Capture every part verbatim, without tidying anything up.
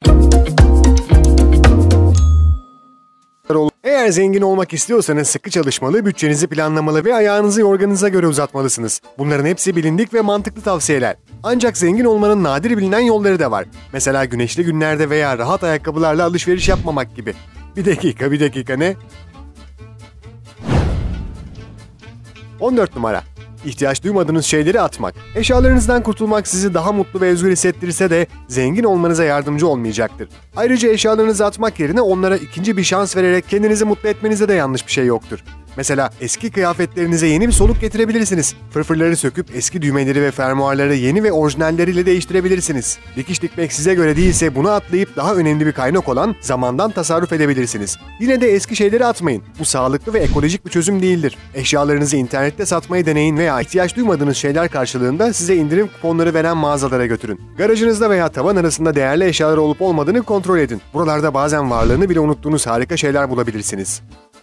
Eğer zengin olmak istiyorsanız sıkı çalışmalı, bütçenizi planlamalı ve ayağınızı yorganınıza göre uzatmalısınız. Bunların hepsi bilindik ve mantıklı tavsiyeler. Ancak zengin olmanın nadir bilinen yolları da var. Mesela güneşli günlerde veya rahat ayakkabılarla alışveriş yapmamak gibi. Bir dakika, bir dakika ne? on dört numara. İhtiyaç duymadığınız şeyleri atmak. Eşyalarınızdan kurtulmak sizi daha mutlu ve özgür hissettirirse de zengin olmanıza yardımcı olmayacaktır. Ayrıca eşyalarınızı atmak yerine onlara ikinci bir şans vererek kendinizi mutlu etmenize de yanlış bir şey yoktur. Mesela eski kıyafetlerinize yeni bir soluk getirebilirsiniz. Fırfırları söküp eski düğmeleri ve fermuarları yeni ve orijinalleriyle değiştirebilirsiniz. Dikiş dikmek size göre değilse bunu atlayıp daha önemli bir kaynak olan zamandan tasarruf edebilirsiniz. Yine de eski şeyleri atmayın. Bu sağlıklı ve ekolojik bir çözüm değildir. Eşyalarınızı internette satmayı deneyin veya ihtiyaç duymadığınız şeyler karşılığında size indirim kuponları veren mağazalara götürün. Garajınızda veya tavan arasında değerli eşyalar olup olmadığını kontrol edin. Buralarda bazen varlığını bile unuttuğunuz harika şeyler bulabilirsiniz.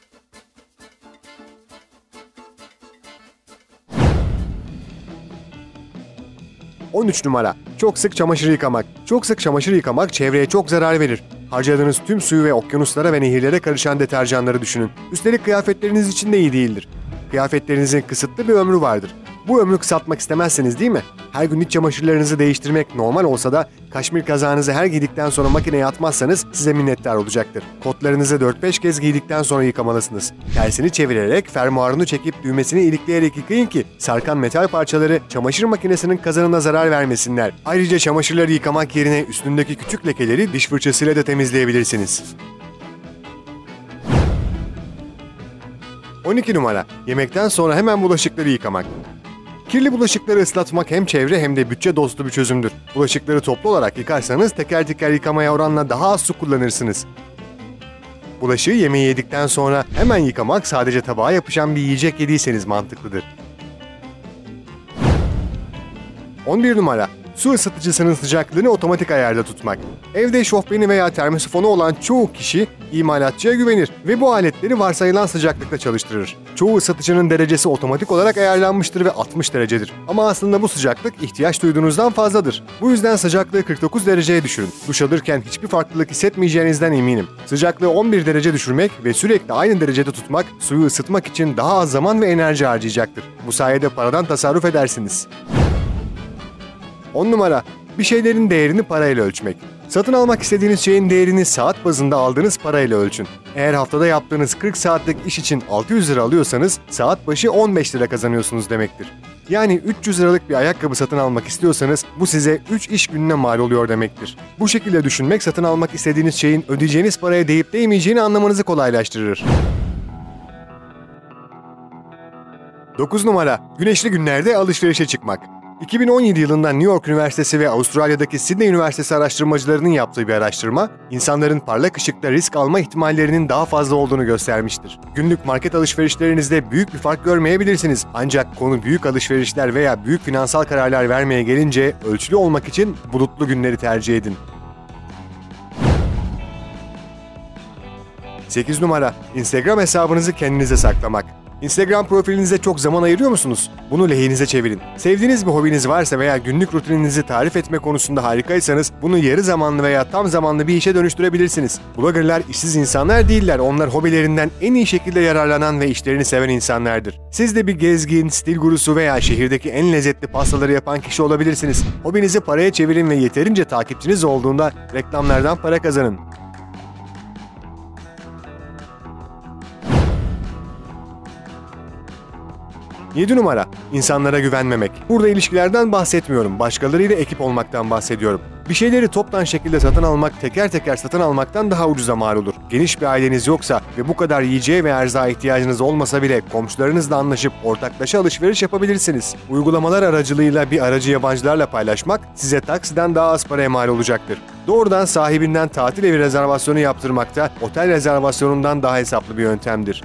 on üç numara. Çok sık çamaşır yıkamak. Çok sık çamaşır yıkamak çevreye çok zarar verir. Harcadığınız tüm suyu ve okyanuslara ve nehirlere karışan deterjanları düşünün. Üstelik kıyafetleriniz için de iyi değildir. Kıyafetlerinizin kısıtlı bir ömrü vardır. Bu ömrü kısaltmak istemezseniz değil mi? Her gün iç çamaşırlarınızı değiştirmek normal olsa da kaşmir kazağınızı her giydikten sonra makineye atmazsanız size minnettar olacaktır. Kotlarınızı dört beş kez giydikten sonra yıkamalısınız. Tersini çevirerek fermuarını çekip düğmesini ilikleyerek yıkayın ki sarkan metal parçaları çamaşır makinesinin kazanına zarar vermesinler. Ayrıca çamaşırları yıkamak yerine üstündeki küçük lekeleri diş fırçasıyla da temizleyebilirsiniz. on iki numara. Yemekten sonra hemen bulaşıkları yıkamak. Kirli bulaşıkları ıslatmak hem çevre hem de bütçe dostu bir çözümdür. Bulaşıkları toplu olarak yıkarsanız teker teker yıkamaya oranla daha az su kullanırsınız. Bulaşığı yemeği yedikten sonra hemen yıkamak sadece tabağa yapışan bir yiyecek yediyseniz mantıklıdır. on bir numara. Su ısıtıcısının sıcaklığını otomatik ayarda tutmak. Evde şofbeni veya termosifonu olan çoğu kişi imalatçıya güvenir ve bu aletleri varsayılan sıcaklıkta çalıştırır. Çoğu ısıtıcının derecesi otomatik olarak ayarlanmıştır ve altmış derecedir. Ama aslında bu sıcaklık ihtiyaç duyduğunuzdan fazladır. Bu yüzden sıcaklığı kırk dokuz dereceye düşürün. Duş alırken hiçbir farklılık hissetmeyeceğinizden eminim. Sıcaklığı on bir derece düşürmek ve sürekli aynı derecede tutmak suyu ısıtmak için daha az zaman ve enerji harcayacaktır. Bu sayede paradan tasarruf edersiniz. on numara. Bir şeylerin değerini parayla ölçmek. Satın almak istediğiniz şeyin değerini saat bazında aldığınız parayla ölçün. Eğer haftada yaptığınız kırk saatlik iş için altı yüz lira alıyorsanız saat başı on beş lira kazanıyorsunuz demektir. Yani üç yüz liralık bir ayakkabı satın almak istiyorsanız bu size üç iş gününe mal oluyor demektir. Bu şekilde düşünmek satın almak istediğiniz şeyin ödeyeceğiniz paraya değip değmeyeceğini anlamanızı kolaylaştırır. dokuz numara. Güneşli günlerde alışverişe çıkmak. iki bin on yedi yılında New York Üniversitesi ve Avustralya'daki Sydney Üniversitesi araştırmacılarının yaptığı bir araştırma, insanların parlak ışıkta risk alma ihtimallerinin daha fazla olduğunu göstermiştir. Günlük market alışverişlerinizde büyük bir fark görmeyebilirsiniz. Ancak konu büyük alışverişler veya büyük finansal kararlar vermeye gelince ölçülü olmak için bulutlu günleri tercih edin. sekiz numara. Instagram hesabınızı kendinize saklamak. Instagram profilinize çok zaman ayırıyor musunuz? Bunu lehinize çevirin. Sevdiğiniz bir hobiniz varsa veya günlük rutininizi tarif etme konusunda harikaysanız bunu yarı zamanlı veya tam zamanlı bir işe dönüştürebilirsiniz. Bloggerlar işsiz insanlar değiller. Onlar hobilerinden en iyi şekilde yararlanan ve işlerini seven insanlardır. Siz de bir gezgin, stil gurusu veya şehirdeki en lezzetli pastaları yapan kişi olabilirsiniz. Hobinizi paraya çevirin ve yeterince takipçiniz olduğunda reklamlardan para kazanın. yedi numara. İnsanlara güvenmemek. Burada ilişkilerden bahsetmiyorum. Başkalarıyla ekip olmaktan bahsediyorum. Bir şeyleri toptan şekilde satın almak, teker teker satın almaktan daha ucuza mal olur. Geniş bir aileniz yoksa ve bu kadar yiyeceğe ve erzağa ihtiyacınız olmasa bile komşularınızla anlaşıp ortaklaşa alışveriş yapabilirsiniz. Uygulamalar aracılığıyla bir aracı yabancılarla paylaşmak size taksiden daha az paraya mal olacaktır. Doğrudan sahibinden tatil evi rezervasyonu yaptırmak da otel rezervasyonundan daha hesaplı bir yöntemdir.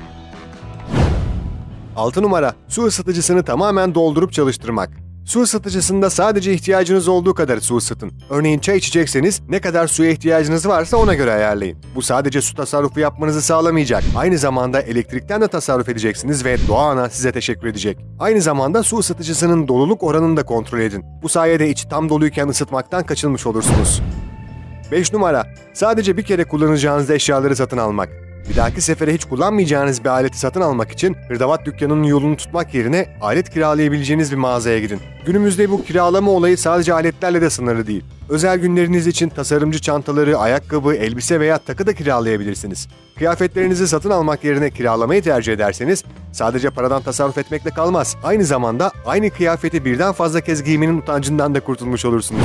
altı numara. Su ısıtıcısını tamamen doldurup çalıştırmak. Su ısıtıcısında sadece ihtiyacınız olduğu kadar su ısıtın. Örneğin çay içecekseniz ne kadar suya ihtiyacınız varsa ona göre ayarlayın. Bu sadece su tasarrufu yapmanızı sağlamayacak. Aynı zamanda elektrikten de tasarruf edeceksiniz ve doğa ana size teşekkür edecek. Aynı zamanda su ısıtıcısının doluluk oranını da kontrol edin. Bu sayede içi tam doluyken ısıtmaktan kaçınmış olursunuz. beş numara. Sadece bir kere kullanacağınız eşyaları satın almak. Bir dahaki sefere hiç kullanmayacağınız bir aleti satın almak için hırdavat dükkanının yolunu tutmak yerine alet kiralayabileceğiniz bir mağazaya gidin. Günümüzde bu kiralama olayı sadece aletlerle de sınırlı değil. Özel günleriniz için tasarımcı çantaları, ayakkabı, elbise veya takı da kiralayabilirsiniz. Kıyafetlerinizi satın almak yerine kiralamayı tercih ederseniz sadece paradan tasarruf etmekle kalmaz. Aynı zamanda aynı kıyafeti birden fazla kez giymenin utancından da kurtulmuş olursunuz.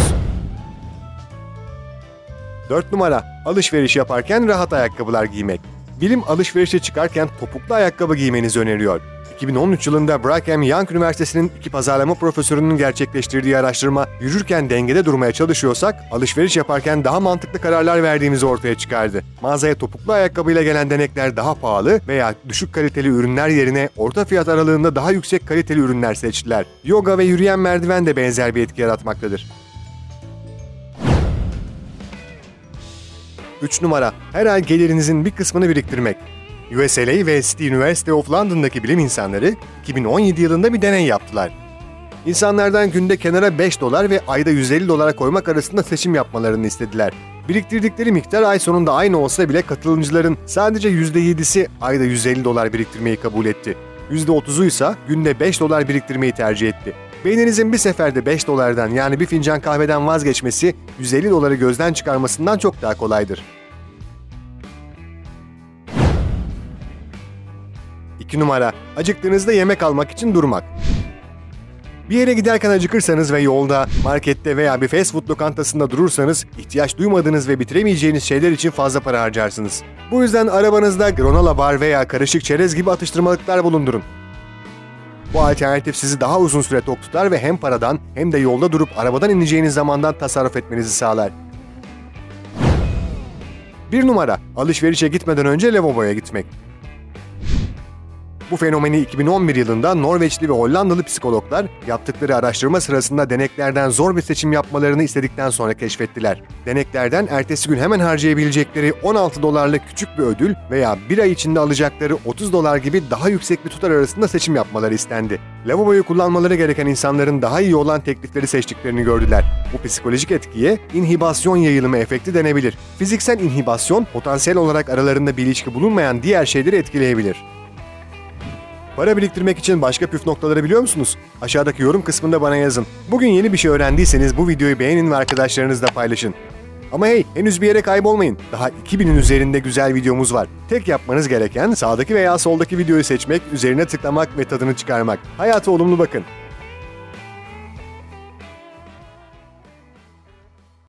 dört numara. Alışveriş yaparken rahat ayakkabılar giymek. Bilim alışverişe çıkarken topuklu ayakkabı giymenizi öneriyor. iki bin on üç yılında Brigham Young Üniversitesi'nin iki pazarlama profesörünün gerçekleştirdiği araştırma, yürürken dengede durmaya çalışıyorsak, alışveriş yaparken daha mantıklı kararlar verdiğimizi ortaya çıkardı. Mağazaya topuklu ayakkabıyla gelen denekler daha pahalı veya düşük kaliteli ürünler yerine orta fiyat aralığında daha yüksek kaliteli ürünler seçtiler. Yoga ve yürüyen merdiven de benzer bir etki yaratmaktadır. üç numara. Her ay gelirinizin bir kısmını biriktirmek. U S L A ve City University of London'daki bilim insanları iki bin on yedi yılında bir deney yaptılar. İnsanlardan günde kenara beş dolar ve ayda yüz elli dolara koymak arasında seçim yapmalarını istediler. Biriktirdikleri miktar ay sonunda aynı olsa bile katılımcıların sadece yüzde yedisi ayda yüz elli dolar biriktirmeyi kabul etti. yüzde otuzu ise günde beş dolar biriktirmeyi tercih etti. Beyninizin bir seferde beş dolardan yani bir fincan kahveden vazgeçmesi yüz elli doları gözden çıkarmasından çok daha kolaydır. iki numara. Acıktığınızda yemek almak için durmak. Bir yere giderken acıkırsanız ve yolda, markette veya bir fast food lokantasında durursanız ihtiyaç duymadığınız ve bitiremeyeceğiniz şeyler için fazla para harcarsınız. Bu yüzden arabanızda granola bar veya karışık çerez gibi atıştırmalıklar bulundurun. Bu alternatif sizi daha uzun süre tok tutar ve hem paradan hem de yolda durup arabadan ineceğiniz zamandan tasarruf etmenizi sağlar. bir numara. Alışverişe gitmeden önce lavaboya gitmek. Bu fenomeni iki bin on bir yılında Norveçli ve Hollandalı psikologlar yaptıkları araştırma sırasında deneklerden zor bir seçim yapmalarını istedikten sonra keşfettiler. Deneklerden ertesi gün hemen harcayabilecekleri on altı dolarlık küçük bir ödül veya bir ay içinde alacakları otuz dolar gibi daha yüksek bir tutar arasında seçim yapmaları istendi. Lavaboyu kullanmaları gereken insanların daha iyi olan teklifleri seçtiklerini gördüler. Bu psikolojik etkiye inhibasyon yayılımı efekti denebilir. Fiziksel inhibasyon, potansiyel olarak aralarında bir ilişki bulunmayan diğer şeyleri etkileyebilir. Para biriktirmek için başka püf noktaları biliyor musunuz? Aşağıdaki yorum kısmında bana yazın. Bugün yeni bir şey öğrendiyseniz bu videoyu beğenin ve arkadaşlarınızla paylaşın. Ama hey, henüz bir yere kaybolmayın. Daha iki binin üzerinde güzel videomuz var. Tek yapmanız gereken sağdaki veya soldaki videoyu seçmek, üzerine tıklamak ve tadını çıkarmak. Hayata olumlu bakın.